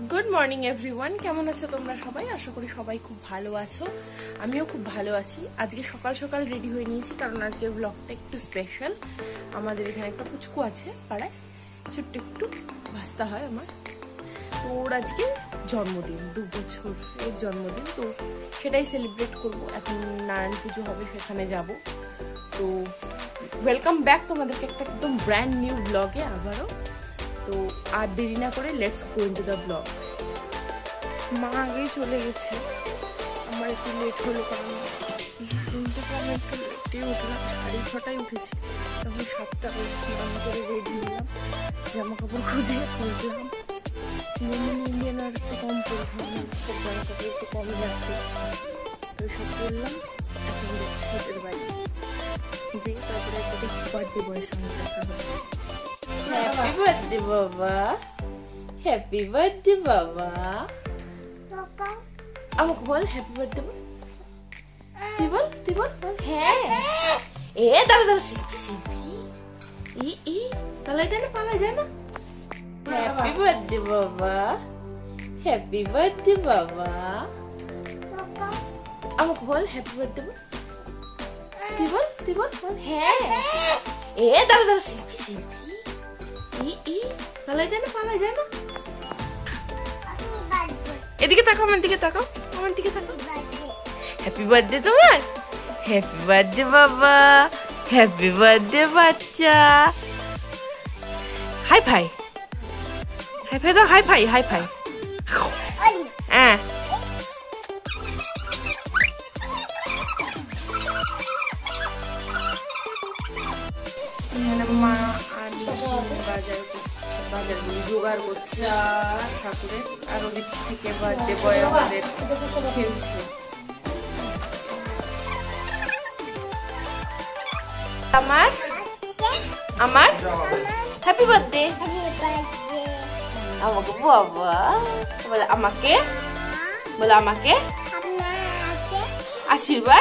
Good morning everyone, কেমন আছো তোমরা সবাই? আশা করি সবাই খুব ভালো আছো, আমিও খুব ভালো আছি। আজকে সকাল সকাল রেডি হয়ে নিয়েছি কারণ আজকের ব্লগটা একটু স্পেশাল। আমাদের এখানে একটা পুচকু আছে পাড়ায়, ছোট্ট একটু ভাস্তা হয় আমার। তো ওর আজকে জন্মদিন, 2 বছর এর জন্মদিন, তো সেটাই সেলিব্রেট করব। এখন নারায়ণ পুজো হবে, সেখানে যাব। তো ওয়েলকাম ব্যাক তোমাদেরকে একটা একদম ব্র্যান্ড নিউ ব্লগে আবারও। তো আর দেরি না করে let's go into the blog. মা আগেই চলে গেছে, আমার একটু লেট হলো কারণ ঘুম থেকে আমি একটু লেটে উঠলাম, 6:30টায় উঠেছি। তখন 7টা বেজে আমি করে রেডি হলাম, জামা কাপড় খুঁজে পরলাম। ইন্ডিয়ান আর একটু কম পরলাম, সব জামা কাপড় একটু কমই যাচ্ছে, তো সব পরলাম। এখন যাচ্ছি ওদের বাড়ি, দিয়ে তারপরে একটা বার্থডে বয়ের সঙ্গে দেখা হচ্ছে। হ্যাপি বার্থডে বাবা, হ্যাপি বার্থডে বাবা। আমাকে বল হ্যাপি বার্থডে বল, তুই বল, তুই বল বল। হ্যাঁ এ দাঁড়া দাঁড়া, সেলফি সেলফি, ই পালাই যায় না, পালাই যায় না। হ্যাপি বার্থডে বাবা, হ্যাপি বার্থডে বাবা। আমাকে বল হ্যাপি বার্থডে বল, তুই বল, তুই বল বল। হ্যাঁ এ দাঁড়া দাঁড়া, সেলফি সেলফি, ই পালাই যায় না, পালাই যায় না। এদিকে তাকাও, আমার দিকে তাকাও, আমার দিকে তাকাও। হ্যাপি বার্থডে তোমার, হ্যাপি বার্থডে বাবা, হ্যাপি বার্থডে বাচ্চা। হাই ফাই, হাই ফাই দাও, হাই ফাই, হাই ফাই। হ্যাঁ মা আর বাজার জোগাড় করছে ঠাকুরের, আর ওদিক থেকে বার্থডে বয় আমাদের খেলছে। আমার আমার হ্যাপি বার্থডে আমাকে বাবা বলে, আমাকে বলে, আমাকে আশীর্বাদ।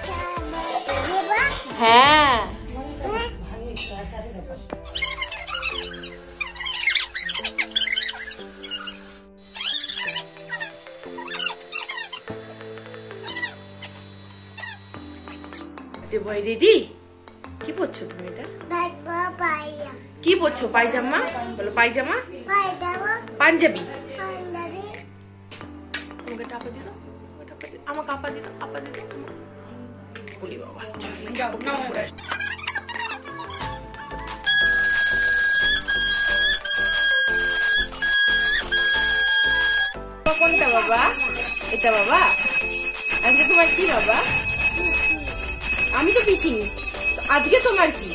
হ্যাঁ বয় রেডি। কি পরছো তুমি? এটা কি পরছো? পায়জামা বলো, পায়জামা, পাঞ্জাবি। আমাকে টাপা দিত, আমাকে আপা দিত, আপা দিত। বলি বাবা কোনটা বাবা? এটা বাবা? আজকে তোমার কি বাবা? আমি তো পিসি। আজকে তোমার কি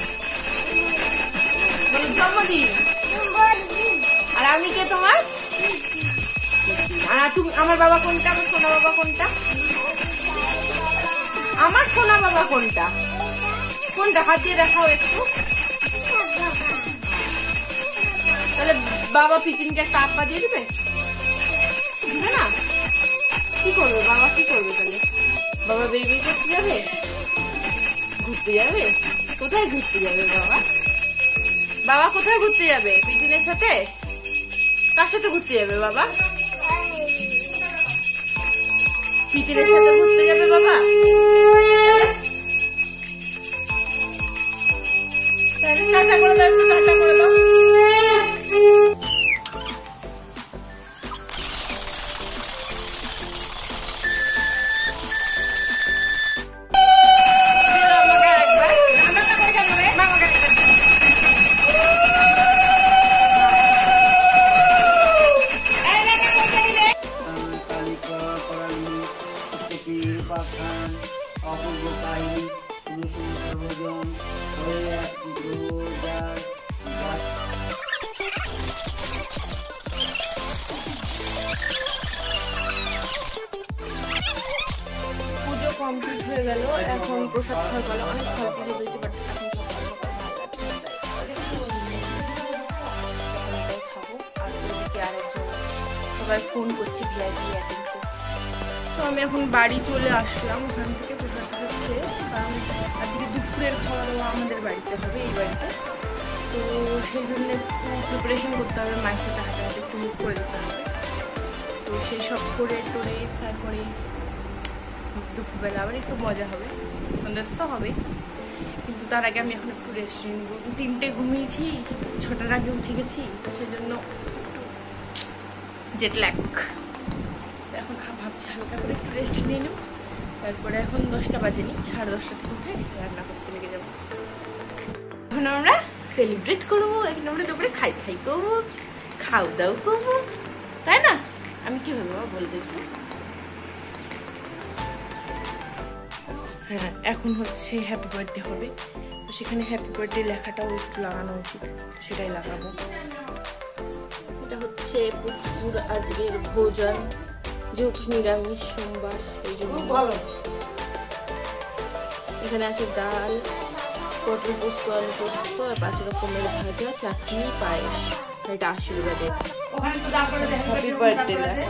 জন্মদিন? আর আমি কে তোমার? আর তুমি আমার বাবা কোনটা? আমার সোনা বাবা কোনটা? আমার সোনা বাবা কোনটা? কোনটা? হাত দিয়ে দেখাও একটু। তাহলে বাবা পিসিনকে একটা আপা দিয়ে দিবে, দিবে না? কি করবে বাবা? কি করবে তাহলে? বাবা বেবি করতে যাবে, ঘুরতে যাবে? কোথায় ঘুরতে যাবে বাবা? বাবা কোথায় ঘুরতে যাবে? পিটিনের সাথে? কার সাথে ঘুরতে যাবে বাবা? পিটিনের সাথে ঘুরতে যাবে বাবা? টাটা করে দাও, একটু টাটা করে দাও। অপূর্ব কাহিনী, ভোজন হয়ে পুজো কমপ্লিট হয়ে গেল, এখন প্রসাদ খাওয়া গেল। অনেক ফল পুজো হয়েছে, বাট এখন সকাল সকাল ভালো লাগছে না, তাই খাবো। আর ওদিকে আরেকজন সবাই ফোন করছে, ভিআইপি অ্যাটেন্ড করছে। তো আমি এখন বাড়ি চলে আসলাম ওখান থেকে প্রসাদ খেতে, কারণ আজকে দুপুরের খাওয়া দাওয়া আমাদের বাড়িতে হবে, এই বাড়িতে। তো সেই জন্য একটু প্রিপারেশন করতে হবে, মায়ের সাথে হাতে হাতে একটু মুখ করে দিতে হবে। তো সেই সব করে টোরে তারপরে দুপুরবেলা আবার একটু মজা হবে, সন্ধ্যা তো হবে, কিন্তু তার আগে আমি এখন একটু রেস্ট নিব। 3টে ঘুমিয়েছি, 6টার আগে উঠে গেছি, সেজন্য জেট ল্যাগ। এখন ভাবছি হালকা করে একটু রেস্ট নিয়ে নেব, তারপরে এখন 10টা বাজেনি, 10:30 থেকে উঠে রান্না করতে লেগে যাবো। এখন আমরা সেলিব্রেট করবো, এখন আমরা দুপুরে খাই করবো, খাও দাও করবো, তাই না? আমি কি হবে বাবা বলে দেখবো। হ্যাঁ, এখন হচ্ছে হ্যাপি বার্থডে হবে, তো সেখানে হ্যাপি বার্থডে লেখাটাও একটু লাগানো উচিত, সেটাই লাগাবো। এটা হচ্ছে পুচকুর আজকের ভোজন, যেহেতু নিরামিষ সোমবার এই জন্য ভালো। এখানে আছে ডাল, পটল পোস্ত, আলু পোস্ত, আর 5 রকমের ভাজা, চাটনি, পায়েস। এটা আশীর্বাদের হ্যাপি বার্থডে লেখা।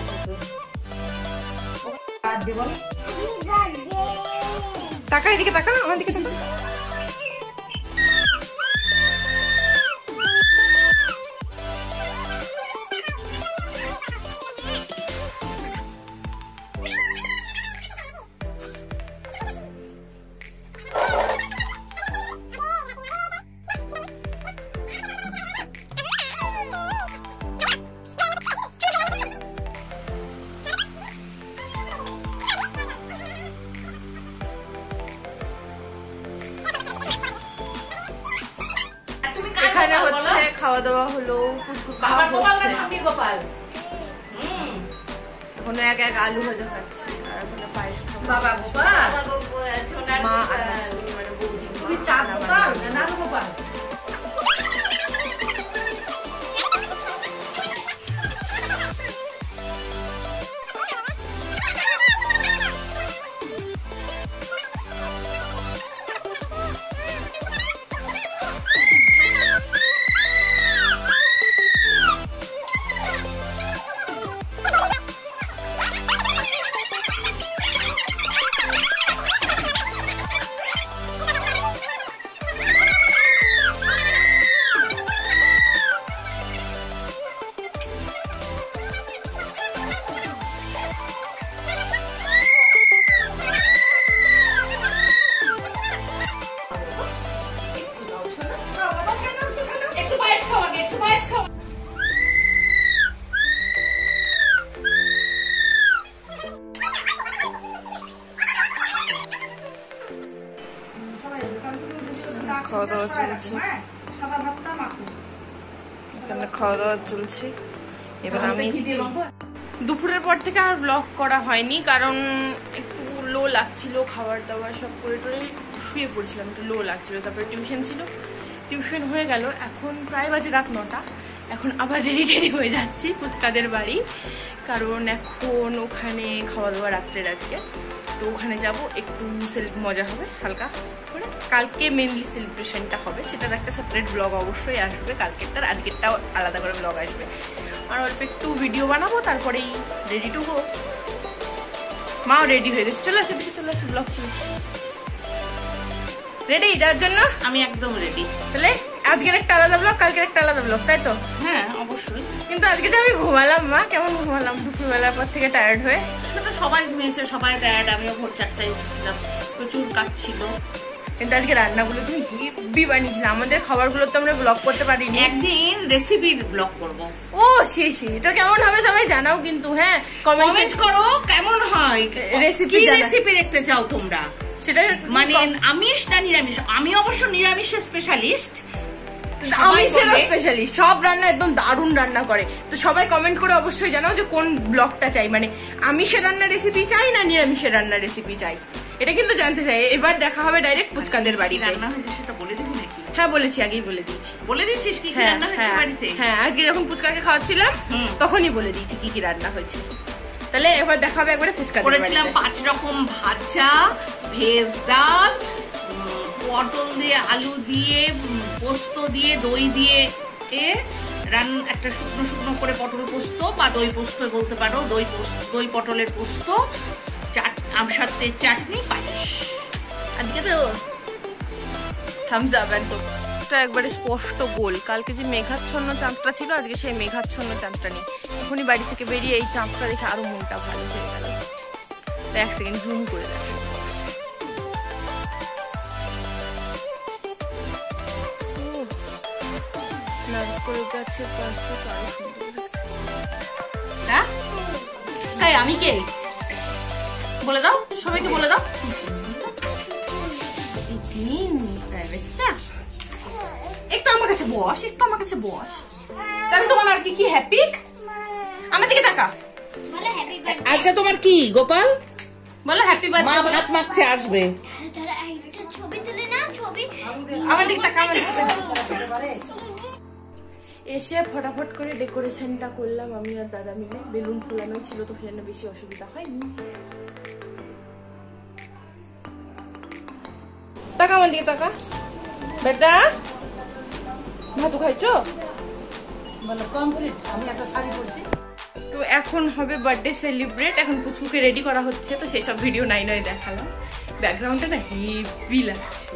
টাকা এদিকে টাকা, আমার দিকে টাকা। এখানে হচ্ছে খাওয়া দাওয়া হলো, পুচকু খাওয়া হচ্ছে, গোপাল এখন এক আলু ভাজা খাচ্ছি, আর এখন পায়েস খাবো। বাবা গোপাল মা আর শাশুড়ি মানে বৌদি তুমি চাঁদ গোপাল না গোপাল। খাওয়া দাওয়া চলছে, এখানে খাওয়া দাওয়া চলছে। এবার আমি দুপুরের পর থেকে আর ব্লগ করা হয়নি, কারণ একটু লো লাগছিল, খাবার দাবার সব করে টোরে শুয়ে পড়ছিলাম, একটু লো লাগছিল। তারপরে টিউশন ছিল, টিউশন হয়ে গেল, এখন প্রায় বাজে রাত 9টা। এখন আবার রেডি হয়ে যাচ্ছি পুচকাদের বাড়ি, কারণ এখন ওখানে খাওয়া দাওয়া রাত্রের আজকে, তো ওখানে যাব, একটু মজা হবে হালকা করে। কালকে মেনলি সেলিব্রেশনটা হবে, সেটার একটা সেপারেট ব্লগ অবশ্যই আসবে, কালকেরটার আজকেরটাও আলাদা করে ব্লগ আসবে। আর অল্প একটু ভিডিও বানাবো, তারপরেই রেডি টু গো। মাও রেডি হয়ে গেছে, চলে আসে দিকে, চলে আসে, ব্লগ চলছে। রেডি যার জন্য? আমি একদম রেডি। তাহলে আজকের একটা আলাদা ব্লগ, কালকের একটা আলাদা ব্লগ, তাই তো? হ্যাঁ অবশ্যই। কিন্তু আজকে যে আমি ঘুমালাম, মা কেমন ঘুমালাম দুপুরবেলার পর থেকে টায়ার্ড হয়ে। সেটা সবাই ঘুমিয়েছে, সবাই টায়ার্ড, আমিও ভোর 4টায় উঠেছিলাম, প্রচুর কাজ ছিল। কিন্তু আজকে রান্নাগুলো তুমি হেভি বানিয়েছিলে, আমাদের খাবারগুলো তো আমরা ব্লগ করতে পারিনি। একদিন রেসিপির ব্লগ করব। ও শেষে এটা কেমন হবে সবাই জানাও কিন্তু, হ্যাঁ কমেন্ট করো কেমন হয়, রেসিপি রেসিপি দেখতে চাও তোমরা, সেটা মানে আমিষ না নিরামিষ। আমি অবশ্য নিরামিষের স্পেশালিস্ট, আমিষেরও স্পেশালিস্ট, সব রান্না একদম দারুণ রান্না করে। তো সবাই কমেন্ট করে অবশ্যই জানাও যে কোন ব্লগটা চাই, মানে আমিষের রান্নার রেসিপি চাই না নিরামিষের রান্নার রেসিপি চাই, এটা কিন্তু জানতে চাই। এবার দেখা হবে ডাইরেক্ট পুচকাদের বাড়ি। রান্না হয়েছে সেটা বলে দিবি নাকি? হ্যাঁ বলেছি, আগেই বলে দিয়েছি। বলে দিয়েছিস কি কি রান্না হয়েছে বাড়িতে? হ্যাঁ আজকে যখন পুচকাকে খাওয়াচ্ছিলাম তখনই বলে দিয়েছি কি কি রান্না হয়েছে। তাহলে এবার দেখা হবে একবারে পুচকাদের বাড়িতে। করেছিলাম 5 রকম ভাজা, ভেজ ডাল, পটল দিয়ে, আলু দিয়ে, পোস্ত দিয়ে, দই দিয়ে একটা শুকনো শুকনো করে পটল পোস্ত বা দই পোস্ত বলতে পারো, দই পটলের পোস্ত, সাথে চাটনি, পায়েস। আজকে তো থামস আপ একদম একবারে স্পষ্ট গোল। কালকে যে মেঘাচ্ছন্ন চাঁদটা ছিল, আজকে সেই মেঘাচ্ছন্ন চাঁদটা নেই, এখনই বাড়ি থেকে বেরিয়ে এই চাঁদটা দেখে আরো মনটা ভালো হয়ে গেল। এক সেকেন্ড জুম করে দেখ। নারকেল গাছের পাশে আরো সুন্দর। তাই আমি কে বলে দাও, সবাইকে বলে দাও। একটু আমার কাছে বস, একটু আমার কাছে বস। তাহলে তোমার আর কি হ্যাপি? আমার দিকে তাকা। আজকে তোমার কি গোপাল? বলো হ্যাপি বার্থডে। মা ভাত মাখছে, আসবে। আমার দিকে তাকা। এসে ফটাফট করে ডেকোরেশনটা করলাম আমি আর দাদা মিলে। বেলুন ফোলানো ছিল তো সেজন্য বেশি অসুবিধা হয়নি। তাকা আমার দিকে তাকা। বেটা ভাত খাইছো? বলো কমপ্লিট। আমি একটা শাড়ি পরছি। তো এখন হবে বার্থডে সেলিব্রেট। এখন পুচকুকে রেডি করা হচ্ছে, তো সেই সব ভিডিও নাই দেখালাম। ব্যাকগ্রাউন্ডটা না হেভি লাগছে।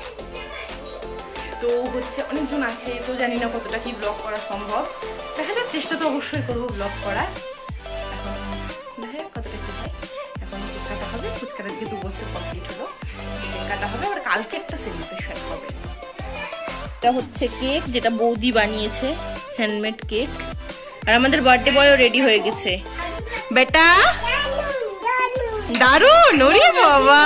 তো হচ্ছে অনেকজন আছে, তো জানি না কতটা কি ব্লগ করা সম্ভব। দেখা যাক, চেষ্টা তো অবশ্যই করবো ব্লগ করার। এখন দেখা যাক কতটা কি হয়। এখন কেক কাটা হবে। ফুচকাটা আজকে 2 বছর কমপ্লিট হলো। কেক কাটা হবে, আবার কালকে একটা সেলিব্রেশন হবে। এটা হচ্ছে কেক, যেটা বৌদি বানিয়েছে, হ্যান্ডমেড কেক। আর আমাদের বার্থডে বয়ও রেডি হয়ে গেছে। বেটা দারুন! ওরে বাবা,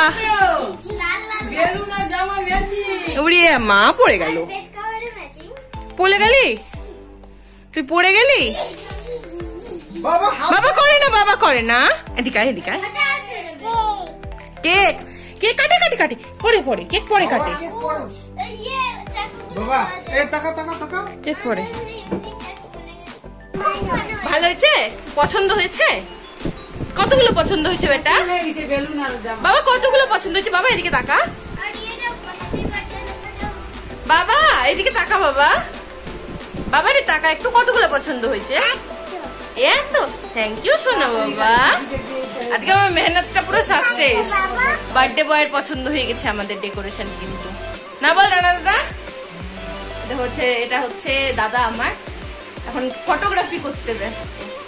উড়িয়ে মা পড়ে গেল। পড়ে গেলি তুই? পড়ে গেলি? বাবা করে না, বাবা করে না। এদিকে এদিকে। কেক কেক কাটে কাটে কাটে পরে পরে কেক পরে কাটে। কেক পরে। ভালো হয়েছে? পছন্দ হয়েছে? কতগুলো পছন্দ হয়েছে বেটা? বাবা কতগুলো পছন্দ হয়েছে? বাবা এদিকে তাকা। বাবা এদিকে তাকা। বাবা বাবা রে তাকা একটু। কতগুলো পছন্দ হয়েছে? এত থ্যাংক ইউ সোনা বাবা। আজকে আমার মেহনতটা পুরো সাকসেস। বার্থডে বয়ের পছন্দ হয়ে গেছে আমাদের ডেকোরেশন কিন্তু। না বল রানা দাদা? এটা হচ্ছে দাদা আমার। এখন ফটোগ্রাফি করতে ব্যস্ত।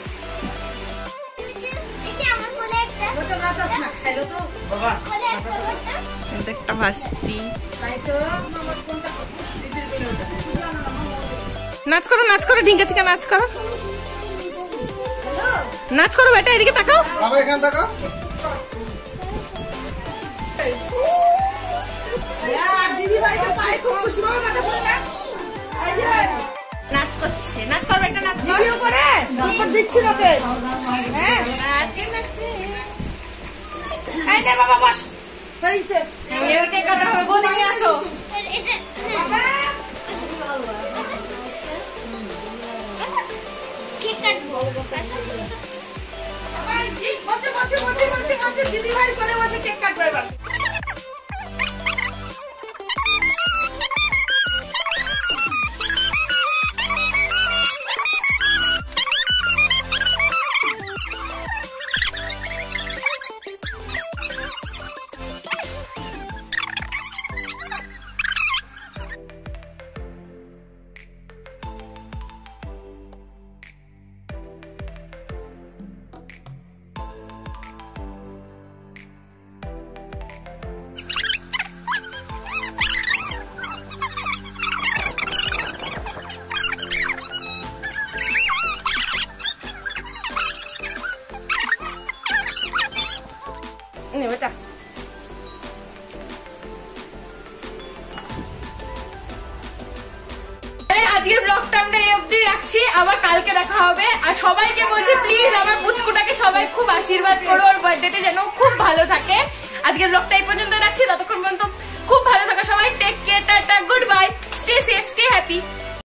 একটা ভাস্তি। নাচ করো নাচ করো, ঢিঙ্কা চিকা নাচ করো। নাচ করো বেটা, এদিকে তাকাও। নাচ করছে, নাচ করো একটা, নাচ করে দিচ্ছি তোকে। বাবা বস। এবার কেক কাটা হবে। বৌদি নিয়ে আসো। দিদি ভাই করে বসে কেক কাটবো এবার। বেটা আজকের ব্লগটা আমরা এই অবধি রাখছি। আবার কালকে দেখা হবে। আর সবাইকে বলছি প্লিজ আমার পুচকুটাকে সবাই খুব আশীর্বাদ করো, ওর বার্থডেতে যেন খুব ভালো থাকে। আজকের ব্লগটা এই পর্যন্ত রাখছি। ততক্ষণ পর্যন্ত খুব ভালো থাকো সবাই। Take care, tata, goodbye, stay safe, stay happy.